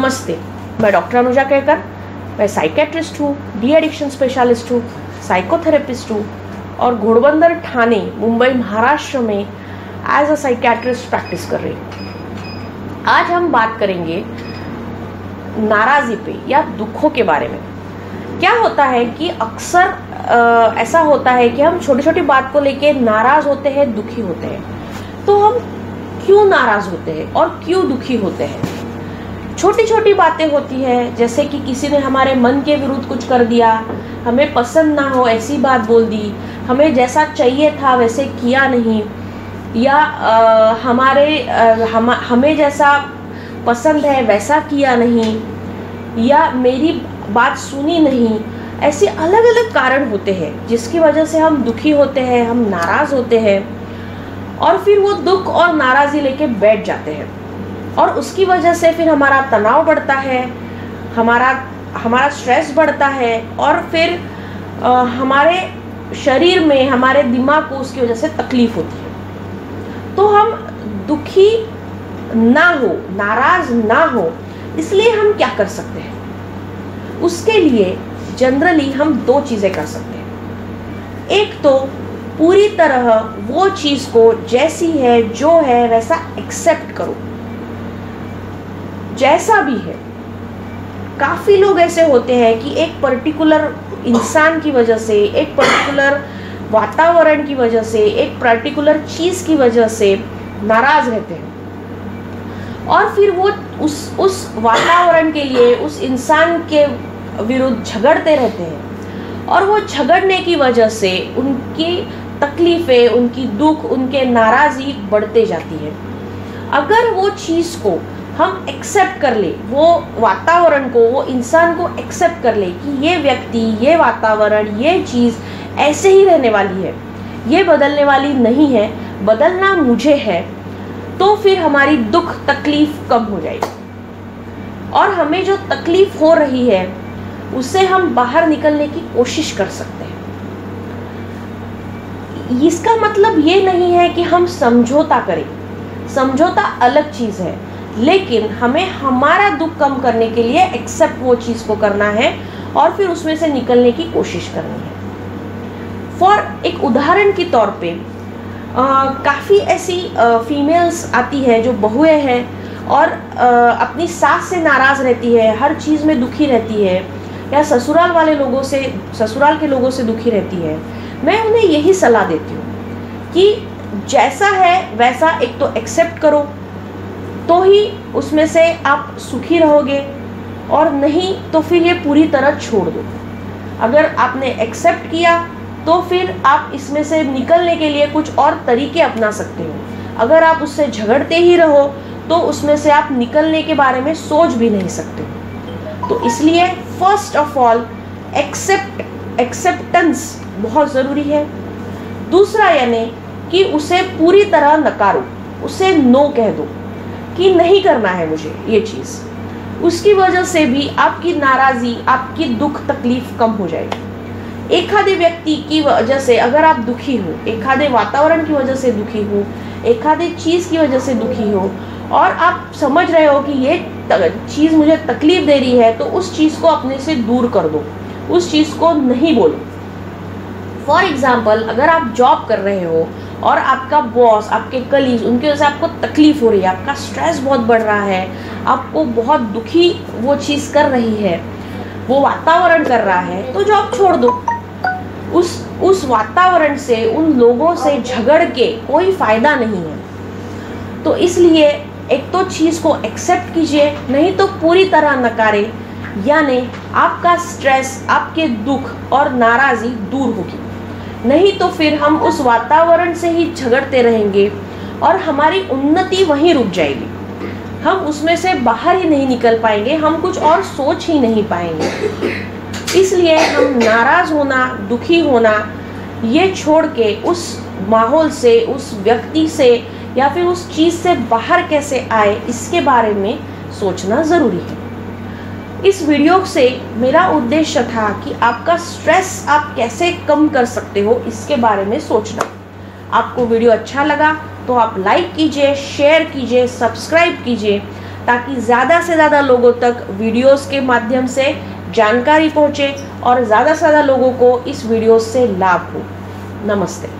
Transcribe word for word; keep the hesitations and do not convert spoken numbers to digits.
नमस्ते, मैं डॉक्टर अनुजा केरकर, मैं साइकेट्रिस्ट हूँ, डी एडिक्शन स्पेशलिस्ट हूँ, साइकोथेरेपिस्ट हूँ और घोड़बंदर ठाणे मुंबई महाराष्ट्र में एज अ साइकेट्रिस्ट प्रैक्टिस कर रही हूँ। आज हम बात करेंगे नाराज़ी पे या दुखों के बारे में। क्या होता है कि अक्सर ऐसा होता है कि हम छोटी छोटी बात को लेके नाराज होते हैं, दुखी होते हैं। तो हम क्यों नाराज होते हैं और क्यों दुखी होते हैं? छोटी छोटी बातें होती है, जैसे कि किसी ने हमारे मन के विरुद्ध कुछ कर दिया, हमें पसंद ना हो ऐसी बात बोल दी, हमें जैसा चाहिए था वैसे किया नहीं, या आ, हमारे आ, हम हमें जैसा पसंद है वैसा किया नहीं, या मेरी बात सुनी नहीं। ऐसे अलग अलग कारण होते हैं जिसकी वजह से हम दुखी होते हैं, हम नाराज होते हैं और फिर वो दुख और नाराज़ी लेके बैठ जाते हैं और उसकी वजह से फिर हमारा तनाव बढ़ता है, हमारा हमारा स्ट्रेस बढ़ता है और फिर आ, हमारे शरीर में, हमारे दिमाग को उसकी वजह से तकलीफ होती है। तो हम दुखी ना हो, नाराज ना हो, इसलिए हम क्या कर सकते हैं? उसके लिए जनरली हम दो चीज़ें कर सकते हैं। एक तो पूरी तरह वो चीज़ को जैसी है, जो है वैसा एक्सेप्ट करो, जैसा भी है। काफ़ी लोग ऐसे होते हैं कि एक पर्टिकुलर इंसान की वजह से, एक पर्टिकुलर वातावरण की वजह से, एक पर्टिकुलर चीज़ की वजह से नाराज रहते हैं और फिर वो उस उस वातावरण के लिए, उस इंसान के विरुद्ध झगड़ते रहते हैं और वो झगड़ने की वजह से उनकी तकलीफ़ें, उनकी दुख, उनके नाराज़ी बढ़ते जाती है। अगर वो चीज़ को हम एक्सेप्ट कर ले, वो वातावरण को, वो इंसान को एक्सेप्ट कर ले कि ये व्यक्ति, ये वातावरण, ये चीज़ ऐसे ही रहने वाली है, ये बदलने वाली नहीं है, बदलना मुझे है, तो फिर हमारी दुख तकलीफ़ कम हो जाएगी और हमें जो तकलीफ़ हो रही है उससे हम बाहर निकलने की कोशिश कर सकते हैं। इसका मतलब ये नहीं है कि हम समझौता करें, समझौता अलग चीज़ है, लेकिन हमें हमारा दुख कम करने के लिए एक्सेप्ट वो चीज़ को करना है और फिर उसमें से निकलने की कोशिश करनी है। फॉर एक उदाहरण के तौर पे काफ़ी ऐसी फीमेल्स आती है जो बहुएं हैं और आ, अपनी सास से नाराज़ रहती है, हर चीज़ में दुखी रहती है, या ससुराल वाले लोगों से, ससुराल के लोगों से दुखी रहती है। मैं उन्हें यही सलाह देती हूँ कि जैसा है वैसा एक तो एक्सेप्ट करो, तो ही उसमें से आप सुखी रहोगे, और नहीं तो फिर ये पूरी तरह छोड़ दो। अगर आपने एक्सेप्ट किया तो फिर आप इसमें से निकलने के लिए कुछ और तरीके अपना सकते हो। अगर आप उससे झगड़ते ही रहो तो उसमें से आप निकलने के बारे में सोच भी नहीं सकते। तो इसलिए first of all accept acceptance बहुत ज़रूरी है। दूसरा यानी कि उसे पूरी तरह नकारो, उसे नो कह दो कि नहीं करना है मुझे ये चीज़। उसकी वजह से भी आपकी नाराज़ी, आपकी दुख तकलीफ कम हो जाएगी। एक आधे व्यक्ति की वजह से अगर आप दुखी हो, एक आधे वातावरण की वजह से दुखी हो, एक आधे चीज़ की वजह से दुखी हो और आप समझ रहे हो कि ये चीज़ मुझे तकलीफ दे रही है, तो उस चीज़ को अपने से दूर कर दो, उस चीज़ को नहीं बोलो। फॉर एग्जाम्पल, अगर आप जॉब कर रहे हो और आपका बॉस, आपके कलीग, उनकी वजह से आपको तकलीफ हो रही है, आपका स्ट्रेस बहुत बढ़ रहा है, आपको बहुत दुखी वो चीज़ कर रही है, वो वातावरण कर रहा है, तो जॉब छोड़ दो। उस उस वातावरण से, उन लोगों से झगड़ के कोई फ़ायदा नहीं है। तो इसलिए एक तो चीज़ को एक्सेप्ट कीजिए, नहीं तो पूरी तरह नकारें, यानी आपका स्ट्रेस, आपके दुख और नाराज़ी दूर होगी। नहीं तो फिर हम उस वातावरण से ही झगड़ते रहेंगे और हमारी उन्नति वहीं रुक जाएगी। हम उसमें से बाहर ही नहीं निकल पाएंगे, हम कुछ और सोच ही नहीं पाएंगे। इसलिए हम नाराज़ होना, दुखी होना ये छोड़ के उस माहौल से, उस व्यक्ति से या फिर उस चीज़ से बाहर कैसे आए, इसके बारे में सोचना ज़रूरी है। इस वीडियो से मेरा उद्देश्य था कि आपका स्ट्रेस आप कैसे कम कर सकते हो, इसके बारे में सोचना। आपको वीडियो अच्छा लगा तो आप लाइक कीजिए, शेयर कीजिए, सब्सक्राइब कीजिए ताकि ज़्यादा से ज़्यादा लोगों तक वीडियोस के माध्यम से जानकारी पहुँचे और ज़्यादा से ज़्यादा लोगों को इस वीडियोस से लाभ हो। नमस्ते।